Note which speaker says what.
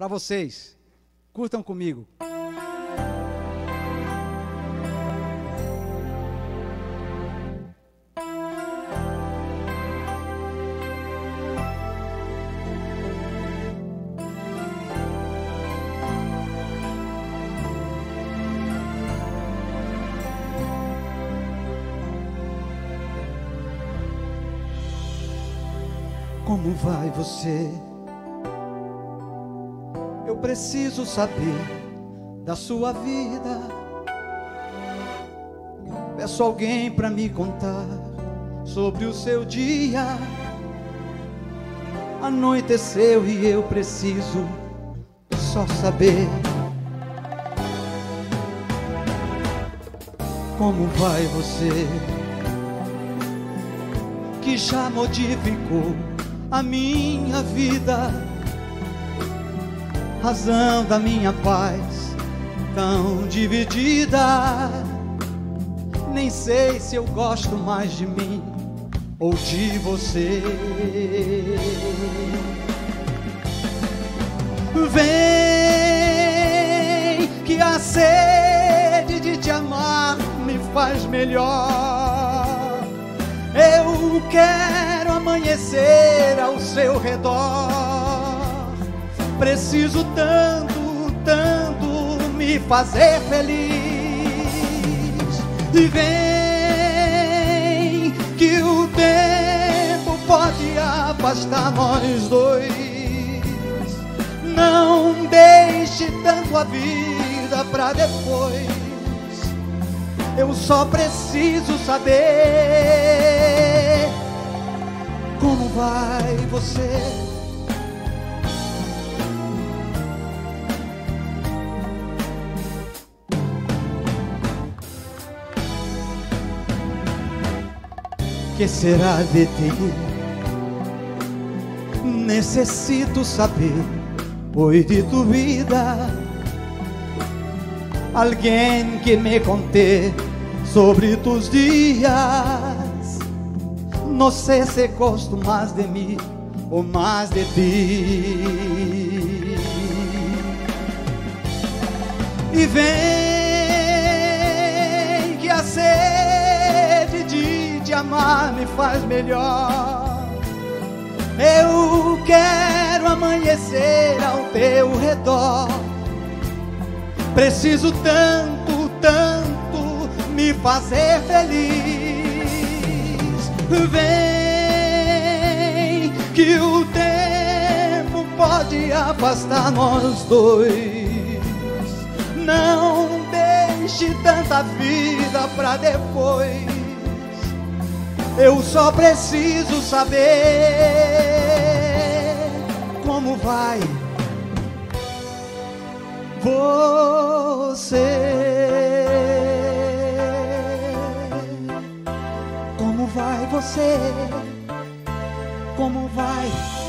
Speaker 1: para vocês. Curtam comigo. Como vai você? Eu preciso saber da sua vida. Peço alguém para me contar sobre o seu dia. Anoiteceu e eu preciso só saber. Como vai você? Que já modificou a minha vida, razão da minha paz tão dividida. Nem sei se eu gosto mais de mim ou de você. Vem que a sede de te amar me faz melhor. Eu quero amanhecer ao seu redor. Preciso tanto, tanto me fazer feliz. E vem que o tempo pode afastar nós dois. Não deixe tanto a vida pra depois. Eu só preciso saber como vai você. Que será de ti? Necessito saber, pois de tu vida alguém que me conte sobre tus dias. No sé se gosto más de mí o más de ti. E vem que a sede de te amar me faz melhor. Eu quero amanhecer ao teu redor. Preciso tanto, tanto me fazer feliz. Vem que o tempo pode afastar nós dois. Não deixe tanta vida pra depois. Eu só preciso saber como vai você. Como vai você? Como vai